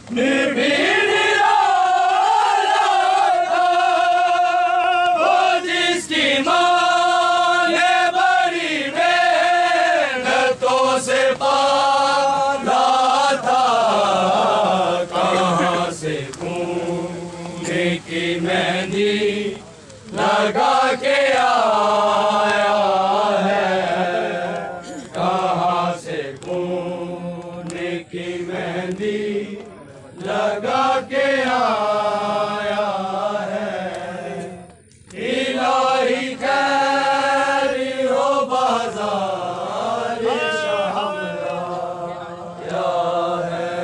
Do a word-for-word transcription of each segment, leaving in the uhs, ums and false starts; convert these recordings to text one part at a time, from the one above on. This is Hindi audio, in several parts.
निर्भीक निराला था वो जिसकी माँ ने बड़ी मेहनतों से पाला था। कहाँ से खूने की मेहंदी लगा के आया है, कहाँ से खूने की मेहंदी लगा के आया है। इलाही खैरी हो बाजार शामला या है,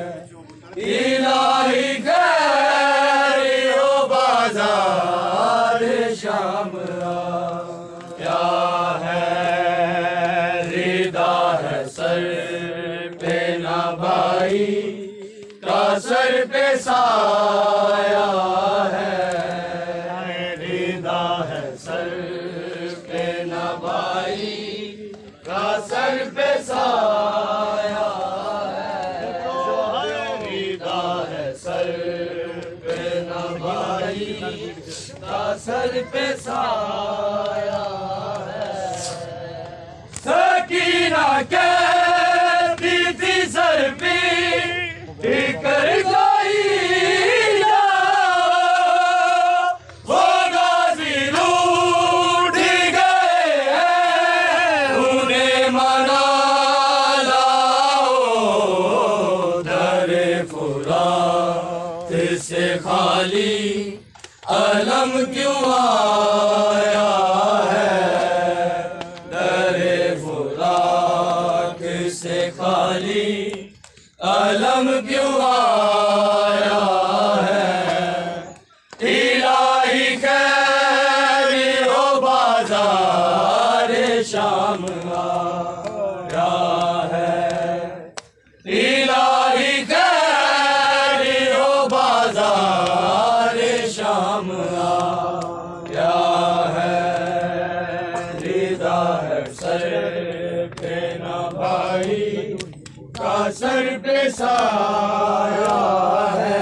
इलाही खैरी हो बाजार शामला क्या है। रिदा है सर पे ना भाई का सर पे साया है, रिदा है सर पे ना भाई का सर पे साया है, रिदा है सर पे ना भाई का सर पे साया है। सकीना कहती थी सर पे कर गई वो गाजी लूट गए हैं, उन्हें मना लाओ। दरे फुरात से खाली अलम क्यों आया है, दरे फुरात से खाली अलम क्यों आया है। इलाही खैरी हो बाजार शाम आया है, इलाही खैरी हो बाजार शाम आया है। रिदा है सर पे ना भाई का सर पे साया है,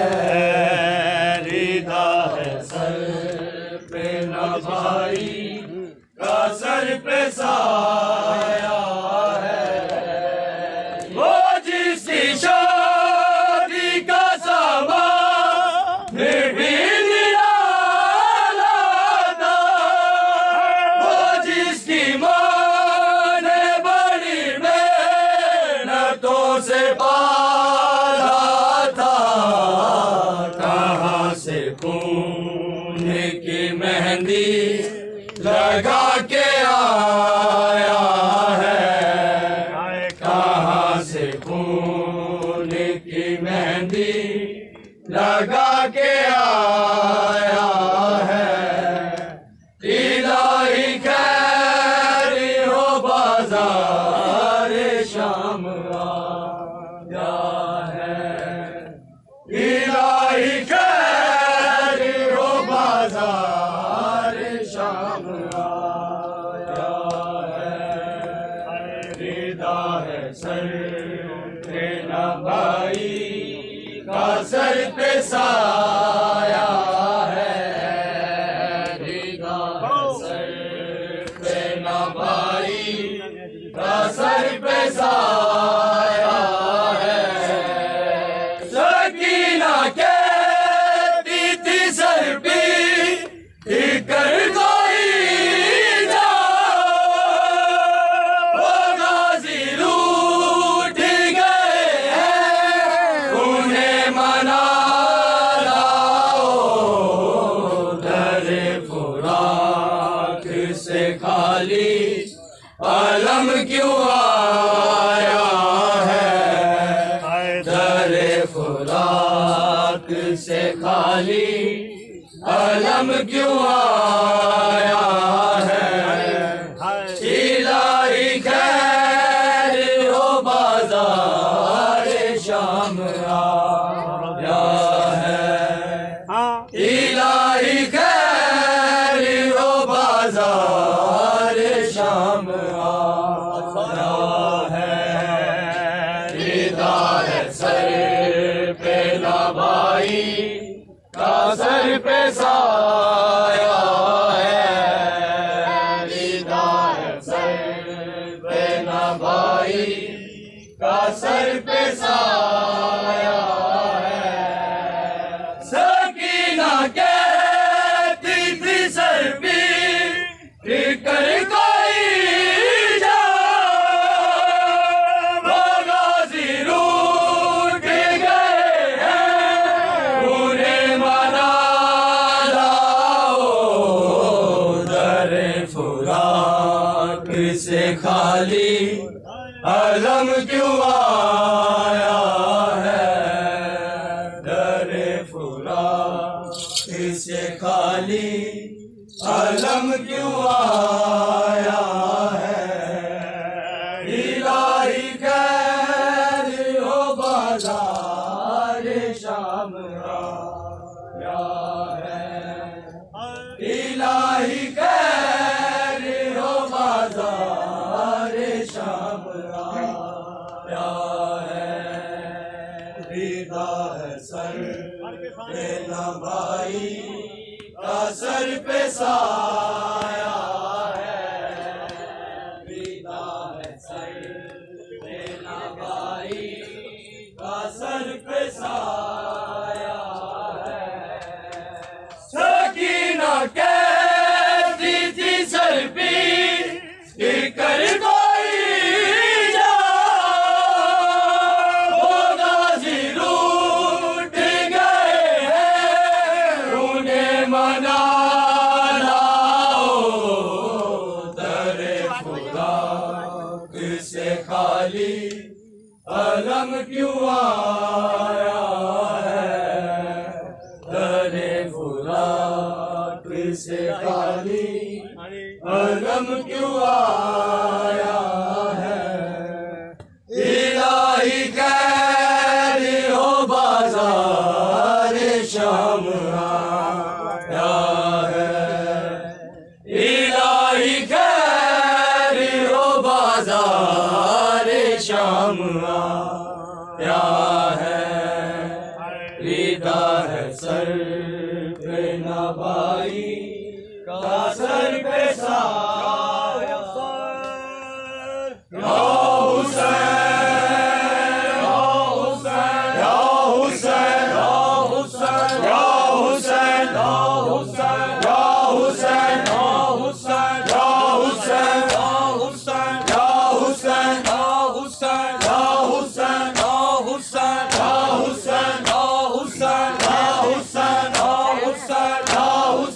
रिदा है सर पे ना भाई का सर पे साया है। वो जिसकी शादी का सामान निर्भीक निराला था, वो जिसकी माँ ने बड़ी मेहनतों से पाला था। कहाँ से खूने की मेहंदी लगा के आया है, कहाँ से खूने की मेहंदी लगा के आया है। इलाही खैरी हो बाजार शाम आया है, इलाही खैरी हो बाजार शाम आया है। रिदा है सर पे ना भाई का सर पे साया है, रिदा है सर पे ना भाई का सर पे साया है। सकीना कहती थी सर पे कर कोई जा, वो गाजी लूट गए हैं, उन्हें मना लाओ। दरे फुरात से खाली अलम क्यों आया है, दरे फुरात से खाली अलम क्यों आया है। इलाही खैरी हो बाजार शाम आया है, इलाही खैरी हो बाजार शाम आया है। रिदा है सर पे भाई का सर पे साया है, रिदा है सर पे ना भाई का सर पे साया है। सकीना कहती थी सर पे कर कोई जा, वो गाजी रूठ गए हैं, उन्हें मना लाओ। दरे फुरात से खाली अलम क्यों आया है, दरे फुरात से खाली अलम क्यों आया है। इलाही खैर हो बाजार शाम आया है, इलाही खैर हो बाजार शाम आया है। रिदा है सर पे ना भाई का सर पे साया है, रिदा है सर पे ना भाई का सर पे साया है। सकीना कहती थी सर पे कर कोई जा, वो गाजी रूठ गए हैं, उन्हें मना लाओ। दरे फुराक से खाली अलम क्यों आया है, दरे फुराक से खाली अलम क्यों आया है। इलाही खैर हो बाजार शाम आया है, इलाही खैर हो बाजार शाम आया है। रिदा है सर पे ना भाई का सर पे साया। या हुसैन या हुसैन या हुसैन या हुसैन या हुसैन या हुसैन या हुसैन या हुसैन या हुसैन या हुसैन या हुसैन या हुसैन या हुसैन या हुसैन या हुसैन या हुसैन या हुसैन या हुसैन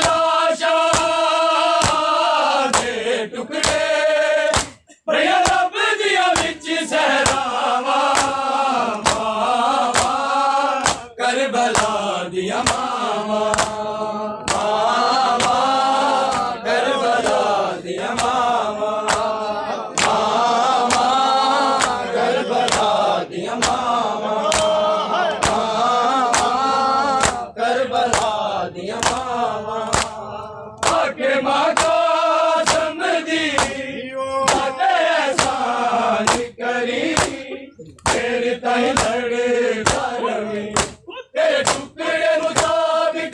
आके माँ को समझी बातें एहसान करी तेरे ताई लड़े रवी तेरे टुकड़े मुताबिक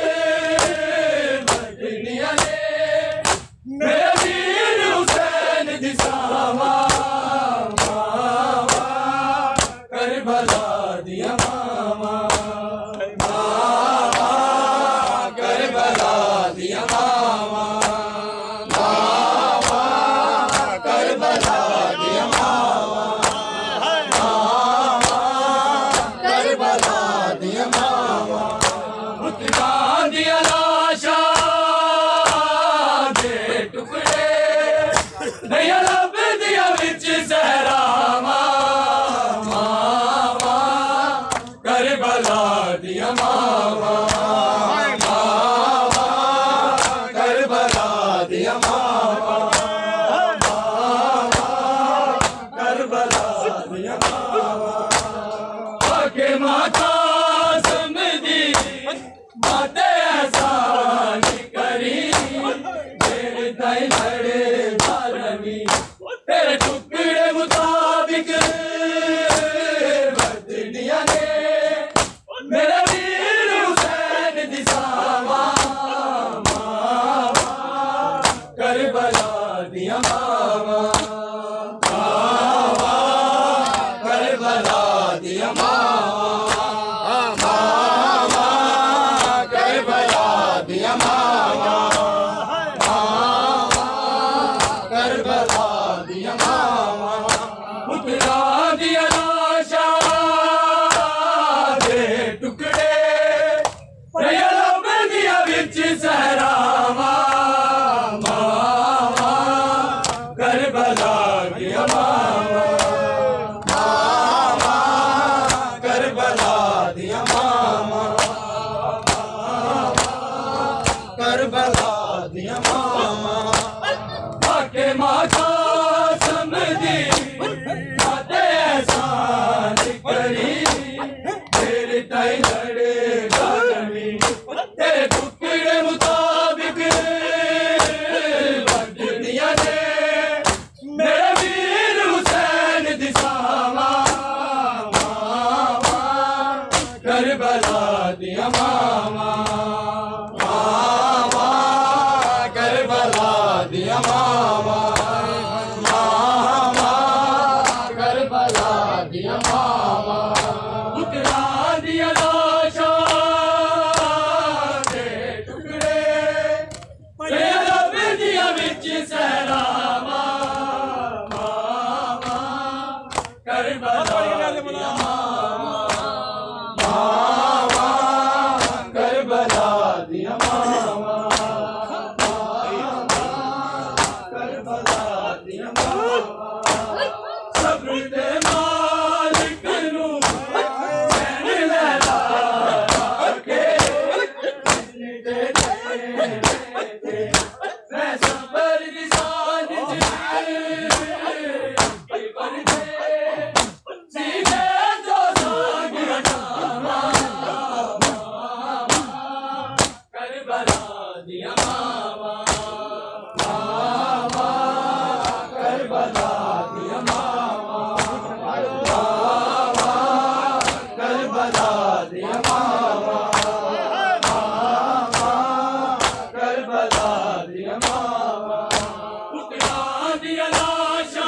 दुनिया ने मेरे वीर हुसैन दिसावा करबला दिया मामा मामा करबला दिया मामा मामा करबला दिया मामा मामा करबला दिया मामा उतना दिया लाशा दे टुकड़े नया लब दिया विच सहरा करबला दिया मामा मामा करबला दिया मामा मामा करबला दिया मामा आके माता समझी बातें एहसान करी तेरे ताई लड़े रवी तेरे टुकड़े मुताबिक दुनिया ने मेरा वीर हुसैन दिसावा मामा करबला दिया मामा मामा करबला दिया मामा मामा करबला दिया मामा मामा करबला दिया मामा उतरा दिया लाशा टुकड़े नया लब दिया विच सहरा मामा करबला दिया मामा मामा करबला दिया मामा करबला दिया मामा आके माता समझी बातें एहसान करी तेरे ताई लड़े रवी तेरे टुकड़े मुताबिक दुनिया ने मेरे वीर हुसैन दिसावा मामा करबला दिया मामा मामा करबला दिया मामा मामा करबला दिया मामा उतरा दिया लाशा दे टुकड़े नया लब दिया विच सहरा मामा करबला दिया मामा मामा करबला दिया मामा करबला दिया मामा सब्र दे मालिक नू दिया मामा मामा करबला दिया मामा मामा करबला दिया मामा मामा करबला दिया मामा उतरा दिया लाशा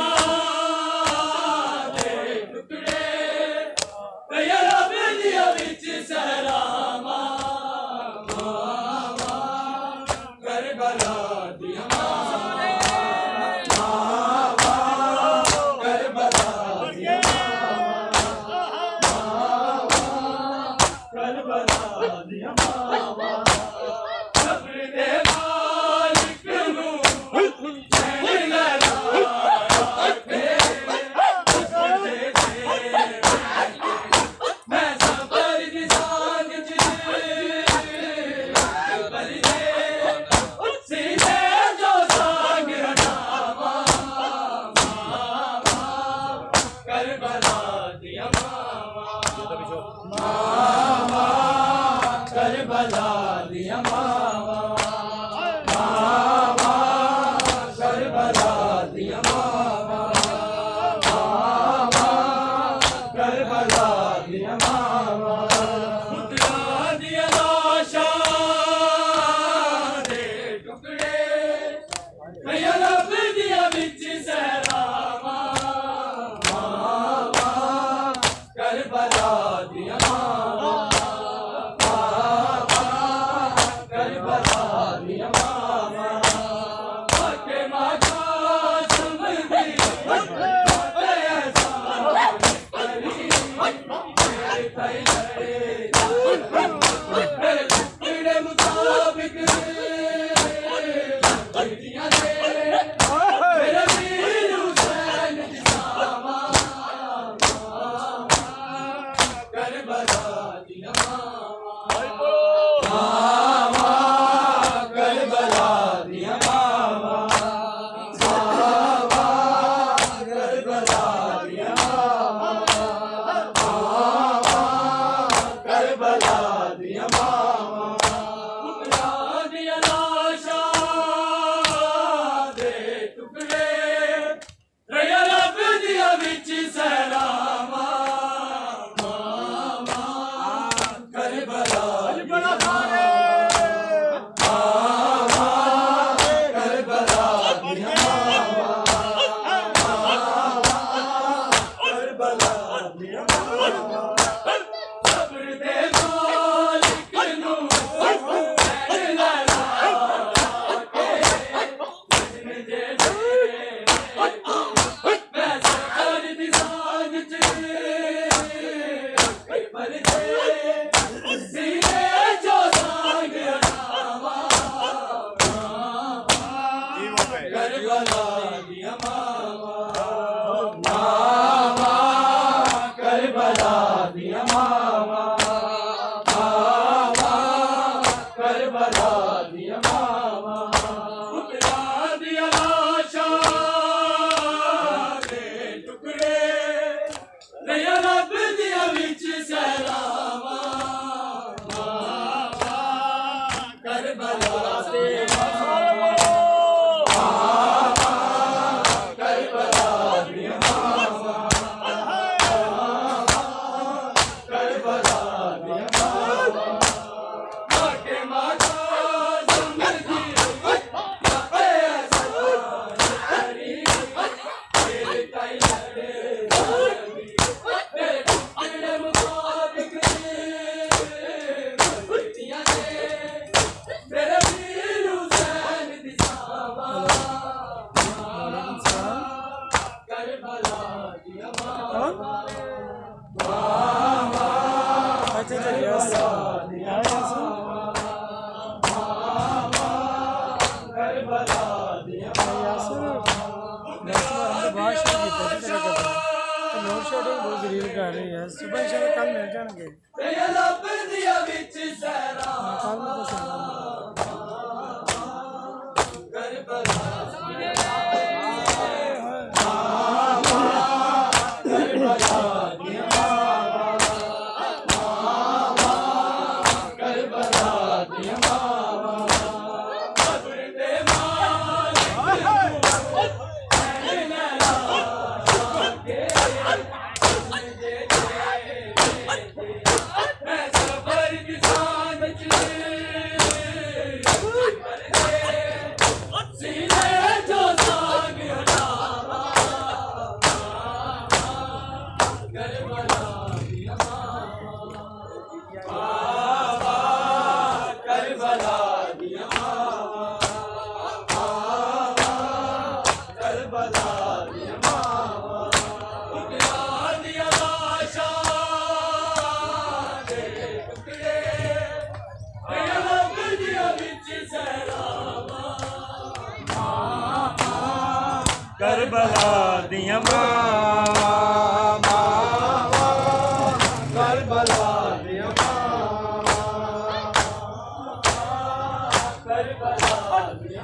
दे टुकड़े नया लब दिया विच सहरा मामा दिया मामा आके माता समझी ऐसा करी मेरे कई लड़े मुताबिक सुबह शाम कल मिल जाएंगे करबला दिया मामा करबला दिया करबला दिया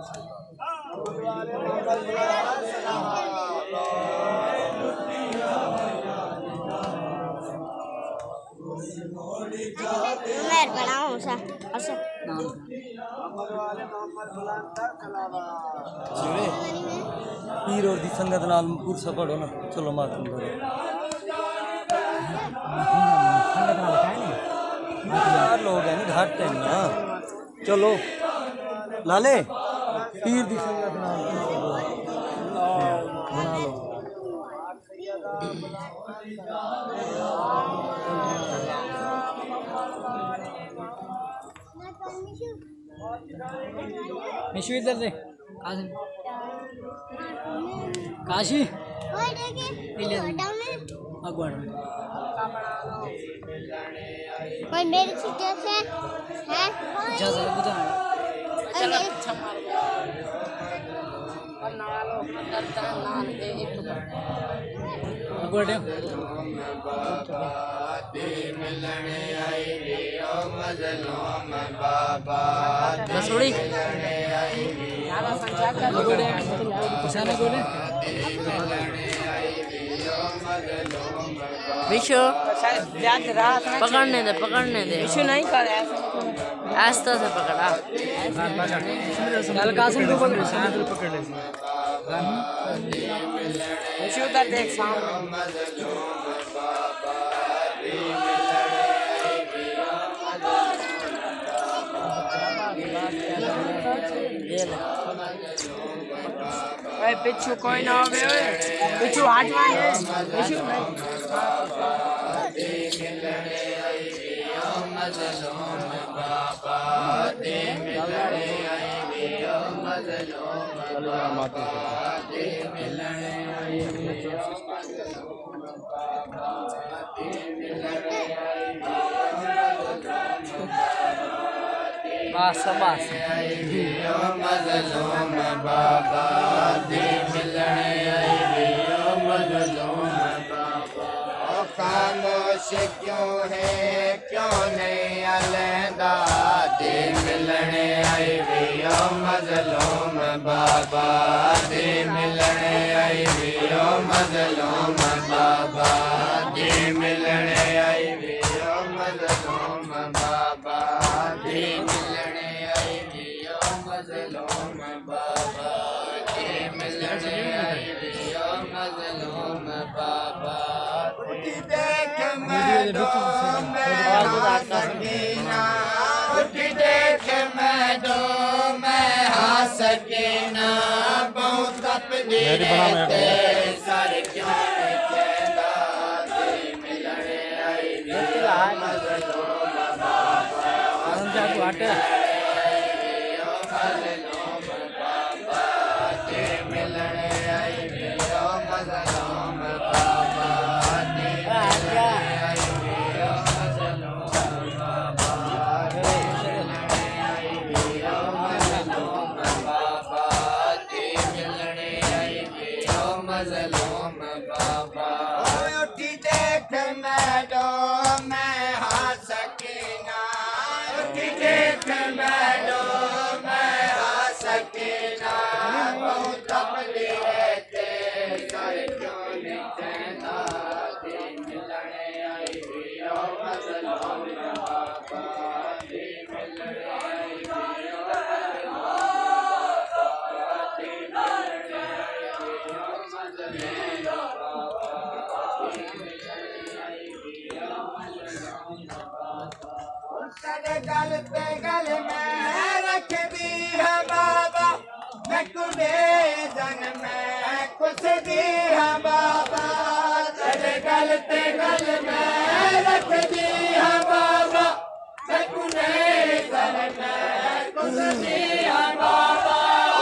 मैं बनाऊं सा अच्छा पीर और दी संगत नाल पुरसा पढ़ो ना चलो मातम करो यार लोग हैं ना घाट है ना चलो लाले पीर दी संगत नाल बना लो निशु इधर से काशी अगवाड़ में कोई मेरी चीज़ से है जा जरा बुझा चलो अगवाड़ है रसोड़ी किसाने को विशु पकड़ने दे पकड़ने दे विशु नहीं कर ऐसा से पकड़ा कल कासिम को पकड़ पकड़ ले विशु उधर देख सामने भाई पिछू कोई ना हो गए पिछू हाथ मारे पिछू बस बस मज़लूम बाबा दे मिलने आई मज़लूम बाबा खामोश क्यों है क्यों नहीं अलहदा दे मिलने आई मज़लूम बाबा दे मिलने आई मज़लूम बाबा दे मिलने आई मज़लूम बाबा दे मिलने आई मज़लूम बाबा दे मिलने आई मज़लूम बाबा उठी देख मैं दो मैं सकीना उठी देख मैं दो मैं हाँ सकीना बहुत अपनी रहते सर क्यों कहता दे मिलने आई मज़लूम बाबा मज़लूम बाबा उठी देख मैं दो मैं हाँ सकीना उठी देख मैं दो मैं हाँ सकीना बहुत अपने रहते सर क्यों नहीं कहता दे मिलने आई मज़लूम बाबा दे मिलने आई गल पे गल में रख दी है बाबा मैं तुम्हें जन में खुश दी है बाबा तेरे गल पे गल में रख दी है बाबा मैं तुम्हें जन में खुश दी है बाबा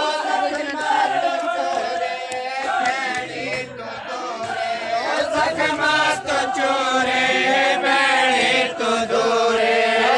चोरे बैठे तो दूरे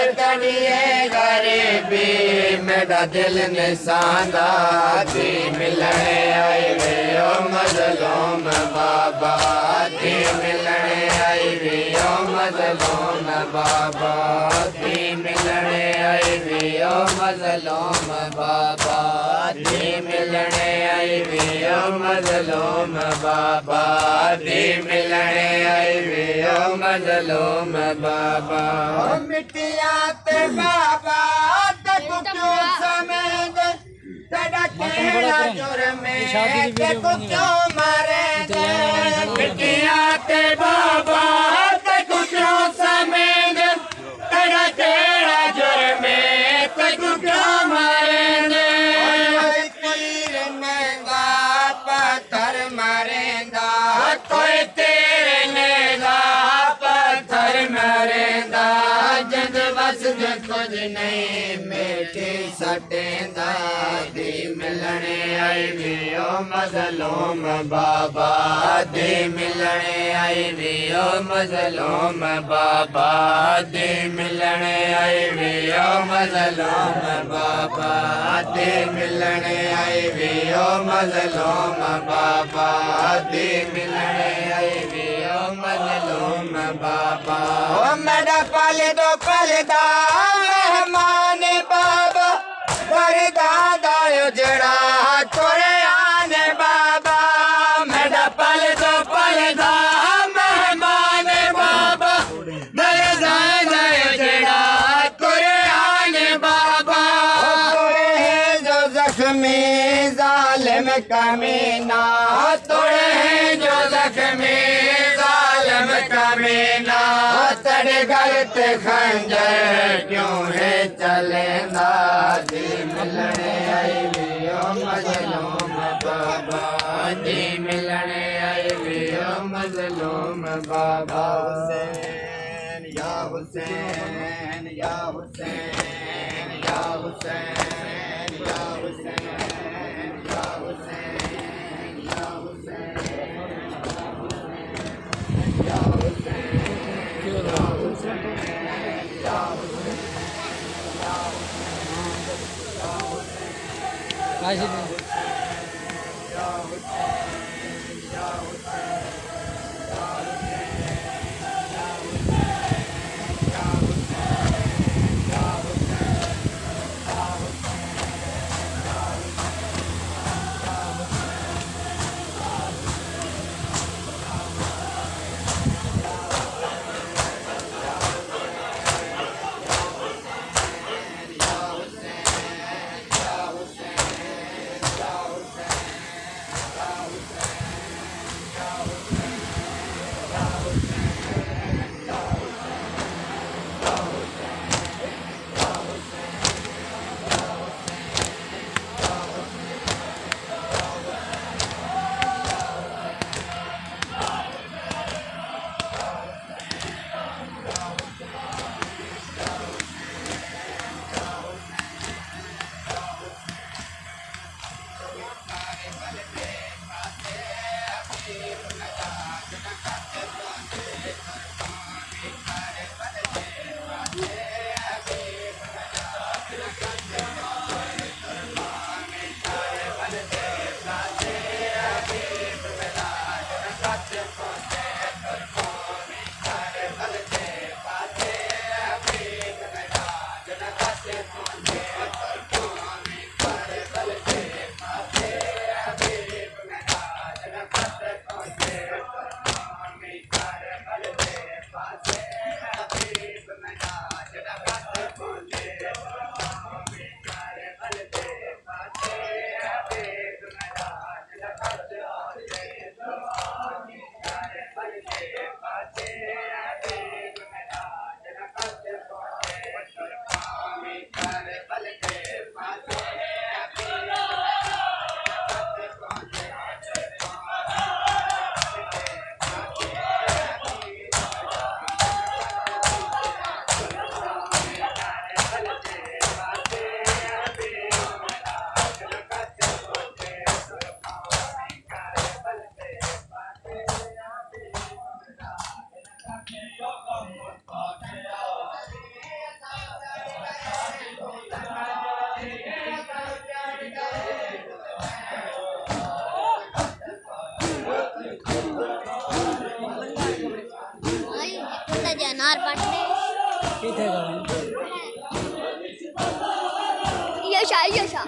मेरा दिल निशाना दे मिलने आई वे ओ मज़लूम बाबा दे मिलने आई वे ओ मज़लूम बाबा दे मिलने आई वे ओ मजलूम बाबा दी मिलने आई वे ओ मजलूम बाबा दी मिलने आई वे ओ मजलूम बाबा मिट्टिया ते बाबा तू क्यों समेद तेरा केड़ा जुर्म है तू क्यों मारे मिट्टिया ते बाबा तू क्यों समेद तेरा केड़ा जुर्म है तू क्यों मारेंगे तीर नेगा पत्थर मारेंदा कोई तेरे नेगा पत्थर मारेंदा जद बस कुछ नहीं मेरे सटेंदा दी मिलने आई वी ओ मजलूम बाबा दी मिलने आई वी ओ मजलूम बाबा दी मिलने आई वी ओ मजलूम बाबा दी मिलने आई वी ओ मजलूम बाबा दी मिलने आई वी ओ मजलूम बाबा ओ मेरा पल दो पलदा मेहमान बाबा घर दादा उजड़ा तोरे आने बाबा मेरा पल दो पलदा मेहमान बाबा घर दादा उजड़ा तोरे आने बाबा तोरे है जो जख्मी जालिम कमीना तोरे है जो जख्मी जालिम कमीना तेरे गलत खंजर क्यों है चलेंदा दी मिलने आई वी ओ मजलूम बाबा दी मिलने आई वी ओ मजलूम बाबा हुसैन या हुसैन या हुसैन या हुसैन या हुसैन या हुसैन या हुसैन अनार बांटने किथे गए यो शा यो शा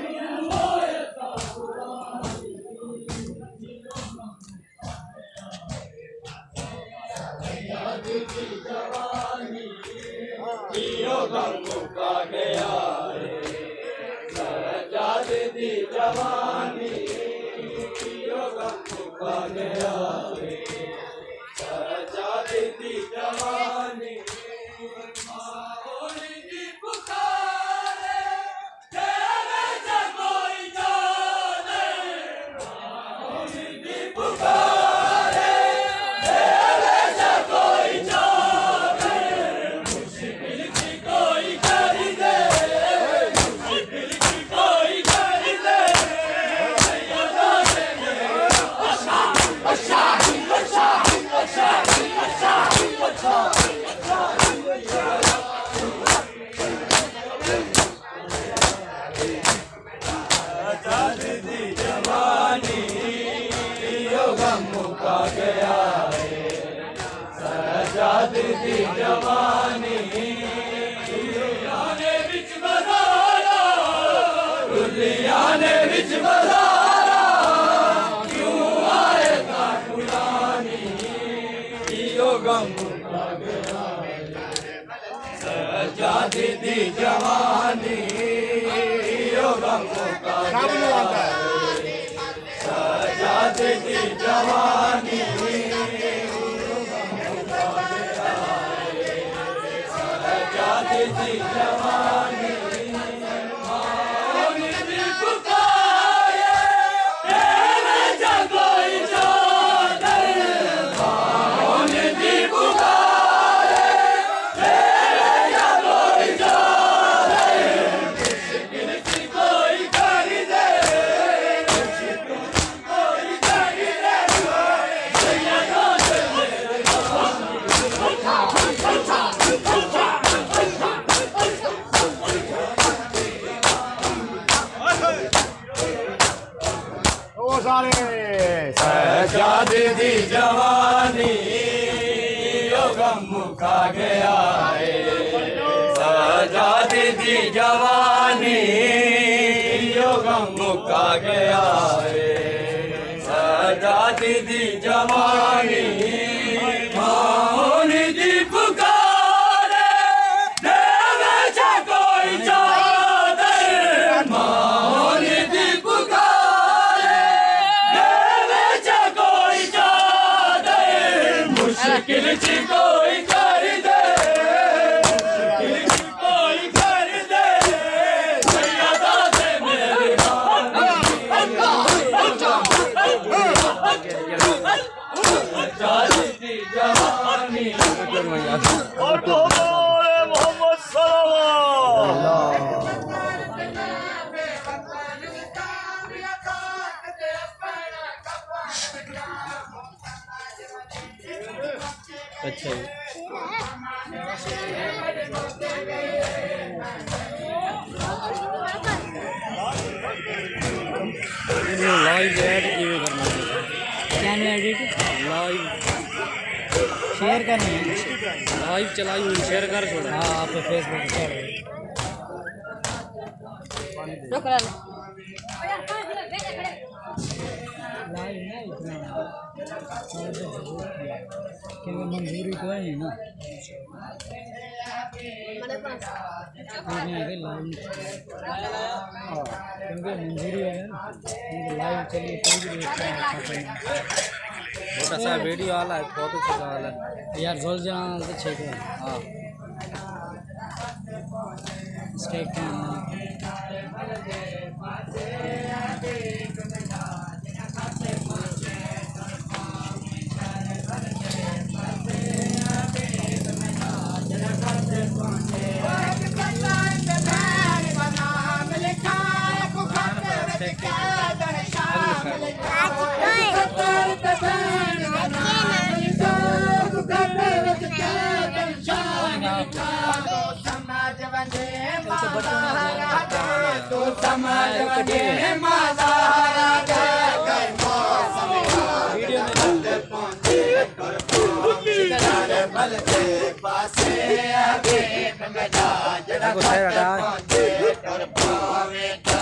सजादे दी जवानी यो गम मुका गया है सजादे दी जवानी यो गम मुका गया है सजादे दी जवानी माऊनी दी पुकारे देवे जा कोई चादर माऊनी दी पुकारे देवे जा कोई चादर मुश्किल ची कोई कर दे मुश्किल ची कोई कर दे सैयदा से मेरे जवानी और मोहम्मद सल्लल्लाहु अच्छा लाइव ऐड किए करना क्या एडिट लाइव शेयर करना है लाइव चलाई हुई शेयर कर छोड़ा हाँ आप फेसबुक पर रुक रहा लाइव ना इतना क्योंकि मंजूरी तो है ना लाइव क्योंकि मंजूरी है ना लाइव चलिए कोई भी छोटा सा वीडियो वाला है फोटो खींचा वाला यार जोल जाना तो ठीक है हाँ स्टेप तो समाज बने माज़ारा गए मौसम वीडियो में पहुंचे बल के पासे आगे में जा जरा पहुंचे कर पावे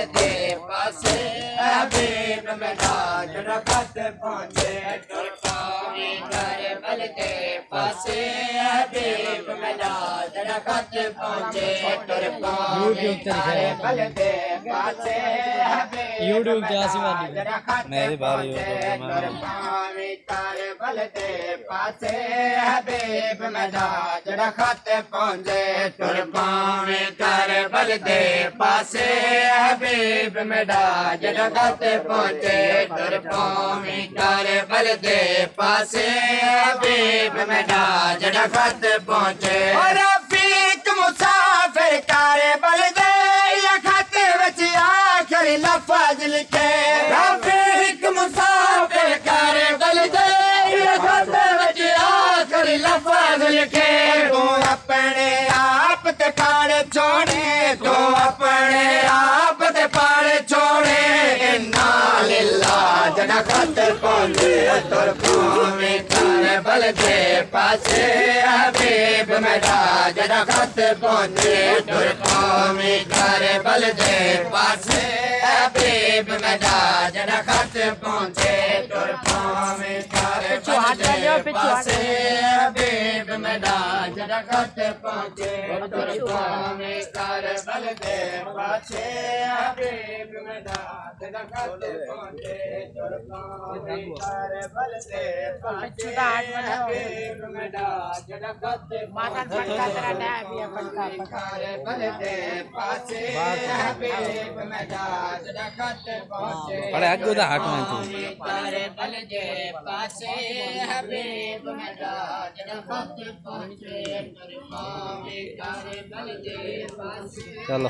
बलदे पासे हबीब मेरा जड़ा खत पहुंचे तुर पावे कर बलदे पासे हबीब मेरा जड़ा खत पहुंचे तुर पावे कर बलदे पासे हबीब यूट्यूब पे आसी वाली जड़ा खत मेरे बारे तुर पावे कर बलदे पासे हबीब मेरा जड़ा खत पहुंचे तुर पावे कर बलदे पासे हबीब मेरा जड़ा खत पहुंचे तुर पावे कर बलदे पासे हबीब मेरा जड़ा खत पहुंचे रफीक मुसाफिर कर बलदे या खत विच आखिरी लफ्ज लिखे रफीक मुसाफिर कर बलदे या खत विच आखिरी लफ्ज लिखे तू अपने आप ते पाड़े छोड़े तू अपने आप ते पाड़े छोड़े इन्ना लिल्ला जड़ा खत पहुंचे तुर पावे कर बलदे पासे हबीब मेरा जड़ा खत पहुंचे तुर पावे कर बलदे पासे हबीब मेरा जड़ा खत पहुंचे तुर पावे कर बलदे पासे हबीब मेरा जड़ा खत पहुंचे तुर पावे कर बलदे पासे हबीब मेरा जड़ा खत पहुंचे तुर पावे कर बलदे पासे हबीब मेरा जड़ा खत माता फटका तेरा डा भी फटका कर बलदे पासे हबीब मेरा जड़ा खत पहुंचे अरे आगे उधर हाथ में तू कर बलदे पासे हबीब मेरा जड़ा खत पहुंचे तुर पावे कर बलदे पासे चलो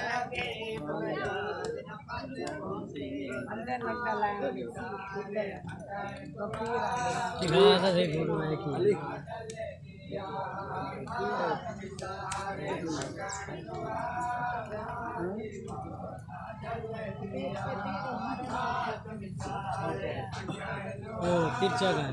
अंदर लगता लाइन कितना सा देख फोटो है की ओ तिरछा गान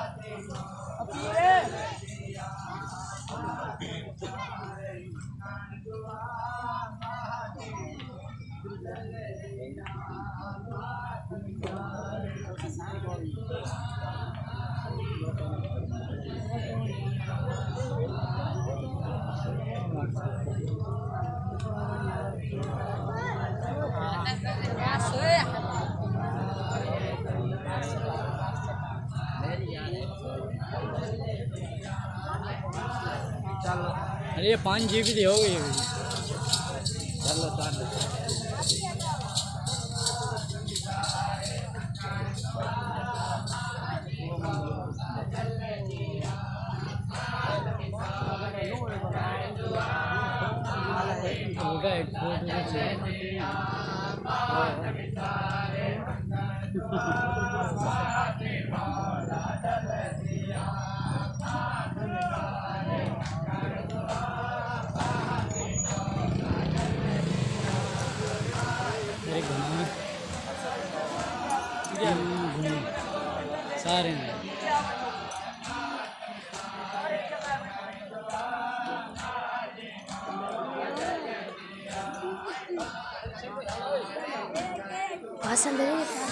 अरे पाँच जी बी हो गई चलो चलो होगा एक फोटो से अरे घूम सारे पसंद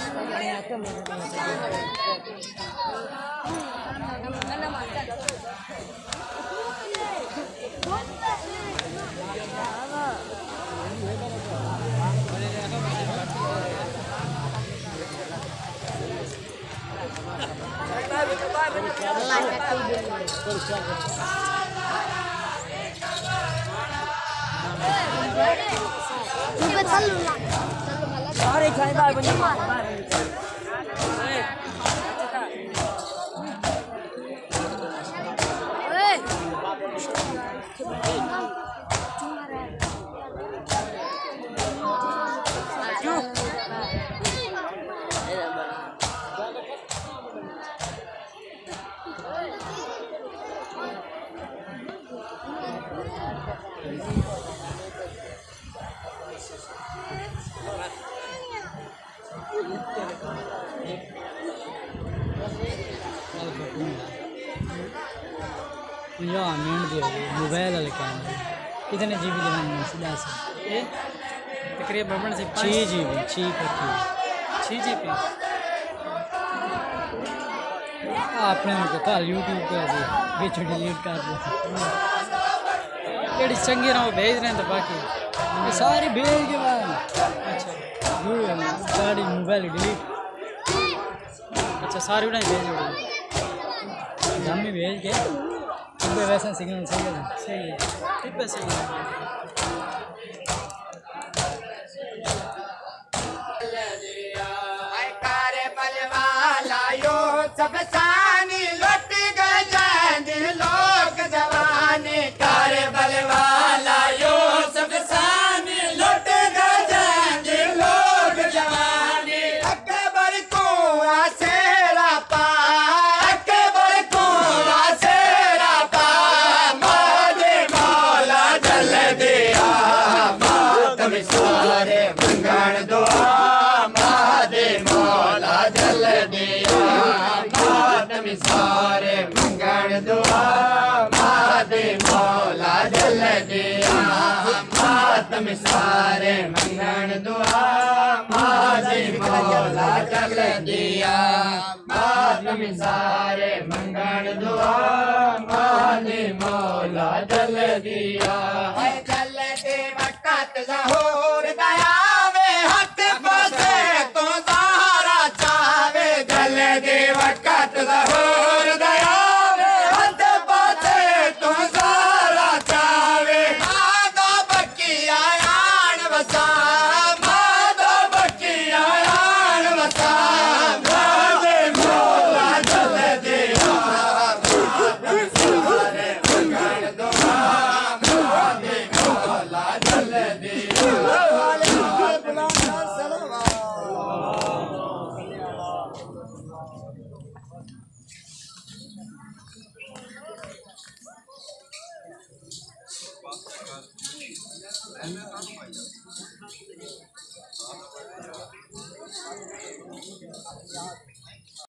Sorry, खाई बार बनी मोबाइल वाले कैमरे कितने जी बी लगाने सीधा से तकरीबन से छः जी बी छः पत्ती छः जी बी आपने उनको कल यूट्यूब पे बीच डिलीट कर दो जेडी चंगी ना वो भेज रहे हैं तो बाकी ये सारी भेज के बाद अच्छा सारी मोबाइल डिलीट अच्छा सारी उड़ा भेज दो हम भी भेज के वैसा सिग्नल सही है सही है ठीक है सही है कारे बलवाला यो सब सानी लुट गए जान लोग जवानी कारे बलवाला यो सब सानी लुट गए जान लोग जवानी अकबर को आसेरा पा अकबर को आसेरा पा मादे मौला जल दिया मातम सारे मंगण दुआ जल दिया मातम सारे मंगण दुआ मादे मौला जल दिया मातम सारे मंगण दुआ मादे मौला जल दिया मातम सारे मंगण दुआ मादे मौला जल दिया जल दे वक़्त ज़हूर दया वे हथ बसे तो दे वक़्त ज़हूर दया वे हथ पासे तू सारा चावे मादो बकिया आन वसा मादो बकिया आन वसा मादे मौला जल दिया सारे मंगण दुआ मादे मौला जल दिया I'm